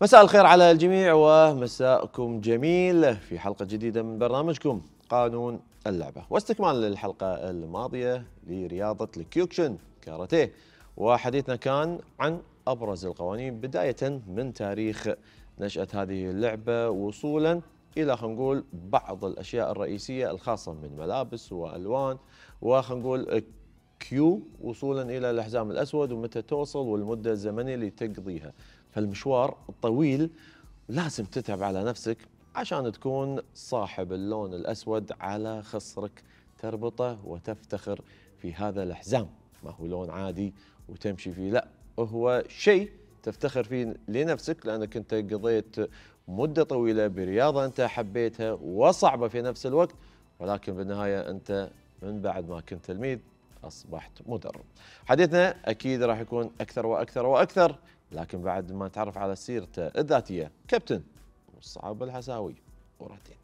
مساء الخير على الجميع ومساءكم جميل في حلقة جديدة من برنامجكم قانون اللعبة، واستكمال للحلقة الماضية لرياضة الكيوكشن كاراتيه، وحديثنا كان عن أبرز القوانين بداية من تاريخ نشأة هذه اللعبة وصولا إلى خلينا نقول بعض الأشياء الرئيسية الخاصة من ملابس وألوان، وخلينا نقول كيو وصولا إلى الحزام الأسود ومتى توصل والمدة الزمنية اللي تقضيها. فالمشوار طويل، لازم تتعب على نفسك عشان تكون صاحب اللون الأسود على خصرك، تربطه وتفتخر في هذا الحزام. ما هو لون عادي وتمشي فيه، لا، هو شيء تفتخر فيه لنفسك لأنك أنت قضيت مدة طويلة برياضة أنت حبيتها وصعبة في نفس الوقت، ولكن بالنهاية أنت من بعد ما كنت تلميذ أصبحت مدرب. حديثنا أكيد راح يكون أكثر وأكثر وأكثر، لكن بعد ما نتعرف على سيرته الذاتية كابتن مصعب الحساوي ورهتين.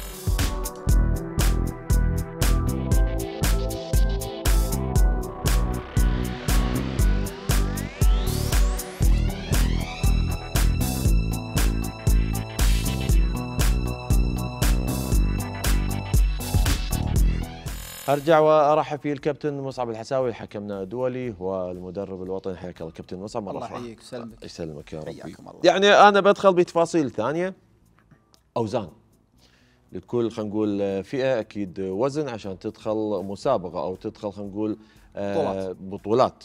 ارجع وارحب في الكابتن مصعب الحساوي، حكمنا دولي والمدرب الوطني. حياك الله كابتن مصعب. الله يحييك ويسلمك. يسلمك يا ربي. الله. يعني انا بدخل بتفاصيل ثانيه، اوزان لكل خلينا نقول فئه، اكيد وزن عشان تدخل مسابقه او تدخل خلينا نقول بطولات.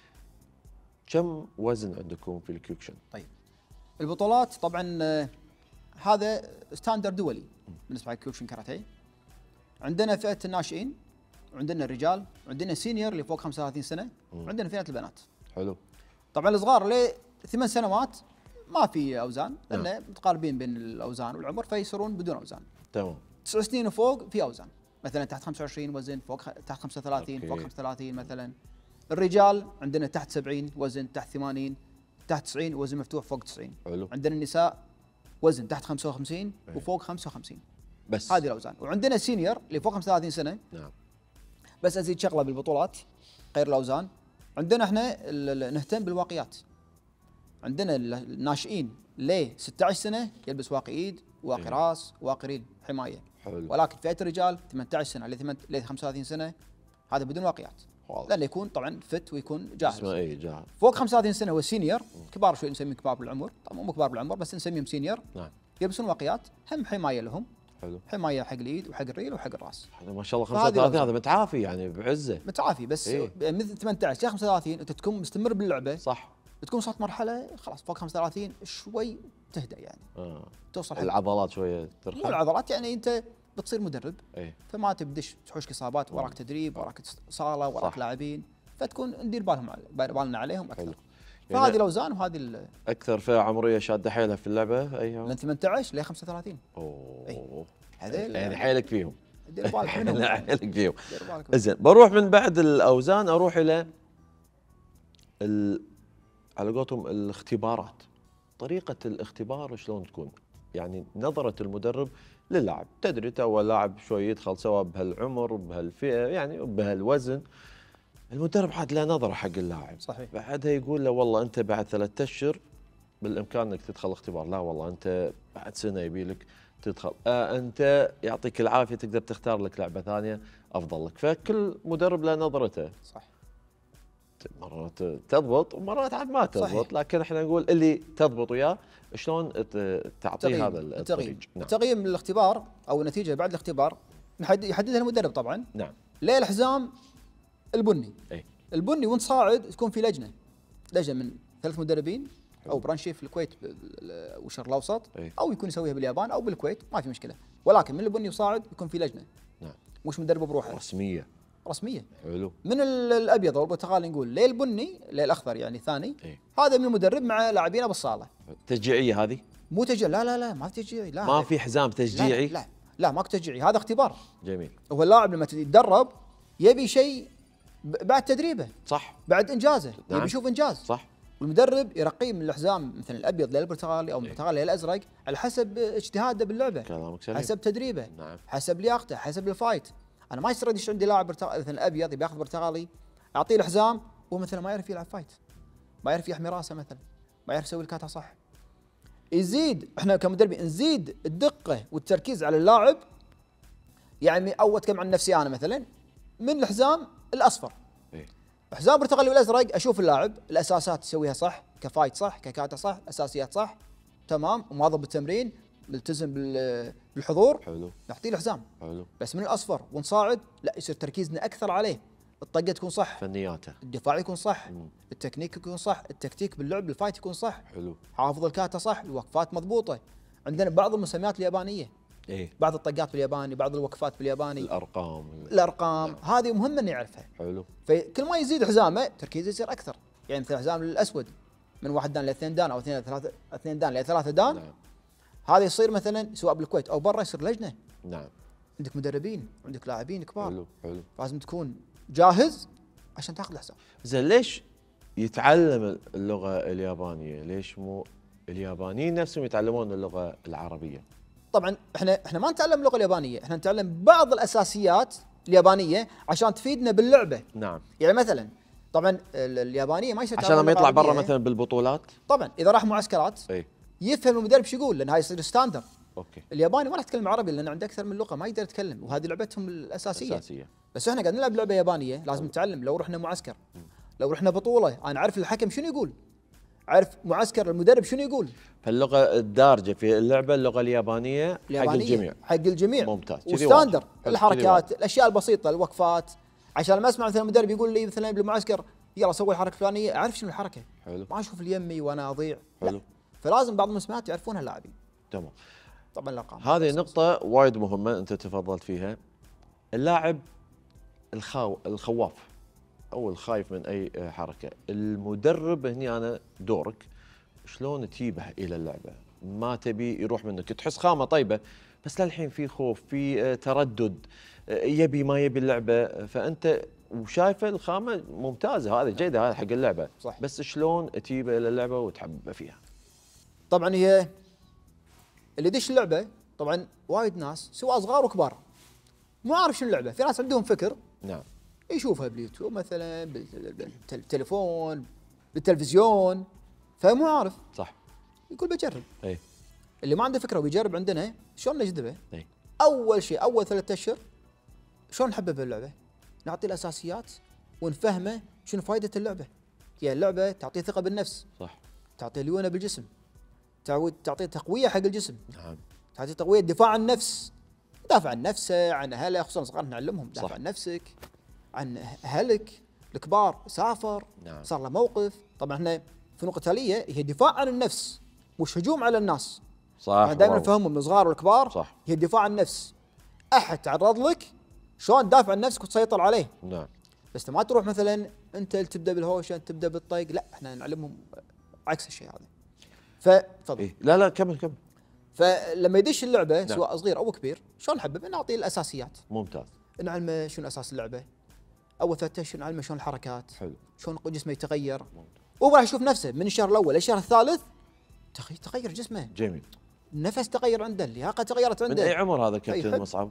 كم وزن عندكم في الكيوكشن؟ طيب البطولات طبعا هذا ستاندر دولي بالنسبه للكيوكشن كاراتيه. عندنا فئه الناشئين، وعندنا الرجال، وعندنا سينيور اللي فوق 35 سنه، وعندنا فئه البنات. حلو. طبعا الصغار ل 8 سنوات ما في اوزان، لان متقاربين بين الاوزان والعمر فيصيرون بدون اوزان. تمام. 9 سنين وفوق في اوزان، مثلا تحت 25 وزن، فوق تحت 35 فوق 35 مثلا. الرجال عندنا تحت 70 وزن، تحت 80 تحت 90 وزن مفتوح فوق 90. حلو. عندنا النساء وزن تحت 55 وفوق 55. بس هذه الاوزان. وعندنا سينيور اللي فوق 35 سنه. نعم. بس ازيد شغله بالبطولات غير الاوزان، عندنا احنا نهتم بالواقيات. عندنا الناشئين ل 16 سنه يلبس واقي ايد، واقي راس، واقي ريل حمايه. حلو. ولكن فئه الرجال 18 سنه ل 35 سنه هذا بدون واقيات، لانه يكون طبعا فت ويكون جاهز. اسمه اي جاهز. فوق 35 سنه هو السينيور، كبار شوي نسميهم كبار بالعمر، طبعا مو كبار بالعمر بس نسميهم سينيور. نعم. يلبسون واقيات، هم حمايه لهم. حلو. حمايه حق اليد وحق الريل وحق الراس. ما شاء الله 35 هذا متعافي يعني بعزه. متعافي بس مثل 18 الى 35 انت تكون مستمر باللعبه. صح. تكون وصلت مرحله خلاص فوق 35 شوي تهدأ يعني. توصل العضلات شويه ترخى. مو العضلات يعني انت بتصير مدرب. فما تبدش تحوش اصابات، وراك تدريب، وراك صاله، وراك لاعبين، فتكون ندير بالنا عليهم اكثر. فهذه يعني الاوزان وهذه اكثر فئه عمريه شاده حيلها في اللعبه ايها؟ من 18 ل 35. اوه. هذول يعني حيلك فيهم. دير بالك منهم. حيلك فيهم. زين، بروح من بعد الاوزان اروح الى على قولتهم الاختبارات. طريقه الاختبار شلون تكون؟ يعني نظره المدرب للاعب، تدري تو لاعب شوي يدخل سواء بهالعمر بهالفئه يعني بهالوزن، المدرب عاد له نظره حق اللاعب. صحيح. بعدها يقول له والله انت بعد 3 اشهر بالامكان انك تدخل اختبار، لا والله انت بعد سنه يبي لك تدخل، انت يعطيك العافيه تقدر تختار لك لعبه ثانيه افضل لك. فكل مدرب له نظرته. صح. مرات تضبط ومرات عاد ما تضبط. صحيح. لكن احنا نقول اللي تضبط وياه شلون تعطيه هذا الطريق. نعم. تقييم الاختبار او النتيجه بعد الاختبار يحددها المدرب طبعا. نعم. ليه الحزام البني؟ البني وانت صاعد تكون في لجنه من 3 مدربين او برانشي في الكويت والشرق الاوسط، او يكون يسويها باليابان او بالكويت، ما في مشكله، ولكن من البني وصاعد يكون في لجنه. نعم. مش مدرب بروحه. رسميه. حلو. من الابيض والبرتقالي نقول ليه البني، ليه الاخضر يعني ثاني. هذا من المدرب مع لاعبينه بالصاله. تشجيعيه هذه؟ مو تشجيع، لا ما في تشجيعي. لا ما في حزام تشجيعي. لا ماكو تشجيعي، هذا اختبار. جميل. هو اللاعب لما يتدرب يبي شيء بعد تدريبه. صح. بعد انجازه. نعم. يبي يشوف انجاز. صح. والمدرب يرقيه من الحزام مثلا الابيض للبرتقالي او من البرتقالي للازرق على حسب اجتهاده باللعبه. كلامك سليم. حسب تدريبه. نعم. حسب لياقته، حسب الفايت. انا ما يصير عندي لاعب مثلا ابيض يبي ياخذ برتقالي، اعطيه الحزام وهو مثلا ما يعرف يلعب فايت، ما يعرف يحمي راسه مثلا، ما يعرف يسوي الكاتا صح. يزيد احنا كمدربين نزيد الدقه والتركيز على اللاعب. يعني او اتكلم عن نفسي انا مثلا، من الحزام الاصفر إيه؟ حزام برتقالي والازرق اشوف اللاعب الاساسات يسويها صح، كفايت صح، ككاتا صح، اساسيات صح، تمام، ومواظب بالتمرين، ملتزم بالحضور، حلو، نعطيه الحزام. حلو. بس من الاصفر ونصاعد لا، يصير تركيزنا اكثر عليه. الطقه تكون صح، فنياته، الدفاع يكون صح، التكنيك يكون صح، التكتيك باللعب الفايت يكون صح، حلو، حافظ الكاتا صح، الوقفات مضبوطه. عندنا بعض المسميات اليابانيه، ايه، بعض الطقات بالياباني، بعض الوقفات بالياباني، الارقام نعم. هذه مهمه اني اعرفها. حلو. فكل ما يزيد حزامه تركيزه يصير اكثر. يعني مثل الحزام الاسود من 1 دان ل 2 دان او 2 دان ل 3 دان، نعم. هذا يصير مثلا سواء بالكويت او برا يصير لجنه. نعم. عندك مدربين، عندك لاعبين كبار. حلو، حلو. لازم تكون جاهز عشان تاخذ الحزام. زين، ليش يتعلم اللغه اليابانيه؟ ليش مو اليابانيين نفسهم يتعلمون اللغه العربيه؟ طبعا احنا ما نتعلم اللغه اليابانيه، احنا نتعلم بعض الاساسيات اليابانيه عشان تفيدنا باللعبه. نعم. يعني مثلا طبعا اليابانيه ما يصير عشان لما يطلع برا مثلا بالبطولات، طبعا اذا راح معسكرات اي يفهم المدرب شو يقول، لان هاي يصير ستاندر. اوكي. الياباني ما راح يتكلم عربي لان عنده اكثر من لغه، ما يقدر يتكلم، وهذه لعبتهم الاساسيه. اساسيه. بس احنا قاعد نلعب لعبه يابانيه، لازم نتعلم. لو رحنا معسكر، لو رحنا بطوله، انا اعرف الحكم شنو يقول، اعرف معسكر المدرب شنو يقول. فاللغه الدارجه في اللعبه اللغه اليابانيه حق الجميع. حق الجميع. ممتاز. وستاندر الحركات، الاشياء البسيطه، الوقفات. عشان لما اسمع مثلا المدرب يقول لي مثلا بالمعسكر يلا سوي الحركه الفلانيه، اعرف شنو الحركه. حلو. ما اشوف اليمي وانا اضيع. حلو. لا. فلازم بعض المسميات يعرفونها اللاعبين. تمام. طبعا الارقام هذه نقطه وايد مهمه انت تفضلت فيها. اللاعب الخواف او الخايف من اي حركه، المدرب هني انا دورك شلون تجيبه الى اللعبه؟ ما تبي يروح منك، تحس خامه طيبه بس للحين في خوف، في تردد، يبي ما يبي اللعبه، فانت وشايفه الخامه ممتازه، هذه جيده، هذه حق اللعبه صح. بس شلون تجيبه الى اللعبه وتحببه فيها؟ طبعا هي اللي يدش اللعبه، طبعا وايد ناس سواء صغار وكبار مو عارف شنو اللعبه. في ناس عندهم فكر، نعم، يشوفها باليوتيوب مثلا، بالتليفون، بالتلفزيون، فمو عارف. صح. يقول بجرب. اي. اللي ما عنده فكره وبيجرب عندنا شلون نجذبه؟ اي. اول شيء اول 3 اشهر شلون نحببه باللعبه؟ نعطيه الاساسيات ونفهمه شنو فائده اللعبه. يعني اللعبه تعطيه ثقه بالنفس، صح، تعطيه ليونه بالجسم، تعطيه تقويه حق الجسم، نعم، تعطيه تقويه دفاع عن النفس، دافع عن نفسه، عن اهله، خصوصا صغار نعلمهم دافع عن نفسك، عن اهلك. الكبار سافر، نعم، صار له موقف. طبعا احنا فنون قتاليه هي دفاع عن النفس مش هجوم على الناس. صح. دائما نفهمهم من الصغار والكبار. صح. هي دفاع عن النفس. احد تعرض لك شلون تدافع عن نفسك وتسيطر عليه. نعم. بس ما تروح مثلا انت تبدا بالهوشه، تبدا بالطيق، لا احنا نعلمهم عكس الشيء هذا. فتفضل. إيه؟ لا كمل. فلما يدش اللعبه نعم. سواء صغير او كبير، شلون نحببه؟ نعطيه الاساسيات. ممتاز. نعلمه شنو اساس اللعبه. اول 3 اشهر نعلمه شلون الحركات. حلو. شلون جسمه يتغير. وراح يشوف نفسه من الشهر الاول للشهر الثالث تغير جسمه. جميل. النفس تغير عنده، اللياقه تغيرت عنده. من اي عمر هذا كابتن مصعب؟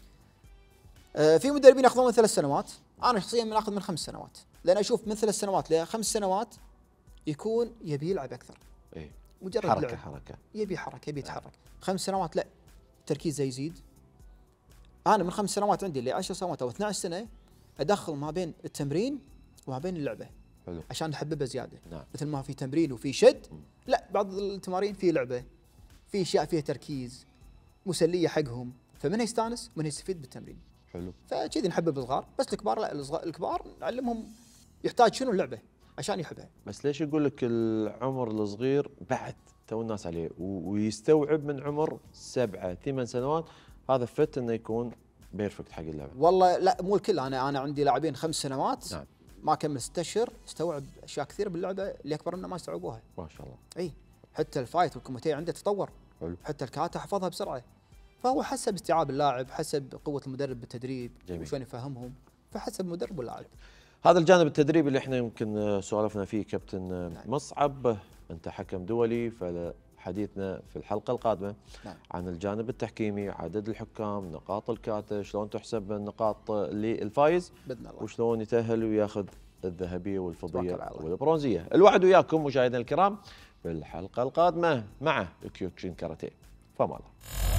في مدربين ياخذون من 3 سنوات، انا شخصيا اخذ من 5 سنوات، لان اشوف من 3 سنوات ل 5 سنوات يكون يبي يلعب اكثر. اي. مجرد حركه يبي حركه، يبي يتحرك. 5 سنوات لا، تركيزه يزيد. انا من 5 سنوات عندي ل 10 سنوات او 12 سنه ادخل ما بين التمرين وما بين اللعبه. حلو. عشان نحببه زياده. نعم. مثل ما في تمرين وفي شد، لا بعض التمارين في لعبه، في اشياء فيها تركيز مسليه حقهم، فمن يستانس ومن يستفيد بالتمرين. حلو. فكذي نحبب الصغار، بس الكبار لا، الكبار نعلمهم يحتاج شنو اللعبه عشان يحبها. بس ليش يقول لك العمر الصغير بعد تو الناس عليه ويستوعب من عمر 7 8 سنوات هذا فت انه يكون بيرفكت حق اللعبه؟ والله لا، مو الكل. انا عندي لاعبين 5 سنوات نعم. ما كمل 6 اشهر استوعب اشياء كثيره باللعبه اللي اكبر منه ما استوعبوها. ما شاء الله. اي، حتى الفايت والكوميتي عنده تطور. حلو. حتى الكاتا حفظها بسرعه. فهو حسب استيعاب اللاعب، حسب قوه المدرب بالتدريب وشلون يفهمهم، فحسب المدرب واللاعب. هذا الجانب التدريبي اللي احنا يمكن سولفنا فيه كابتن مصعب. انت حكم دولي، فحديثنا في الحلقه القادمه عن الجانب التحكيمي، عدد الحكام، نقاط الكاتا، شلون تحسب النقاط للفايز باذن الله، وشلون يتاهل وياخذ الذهبيه والفضيه والبرونزيه. الوعد وياكم مشاهدينا الكرام في الحلقة القادمة مع كيوكشن كاراتيه. فما الله.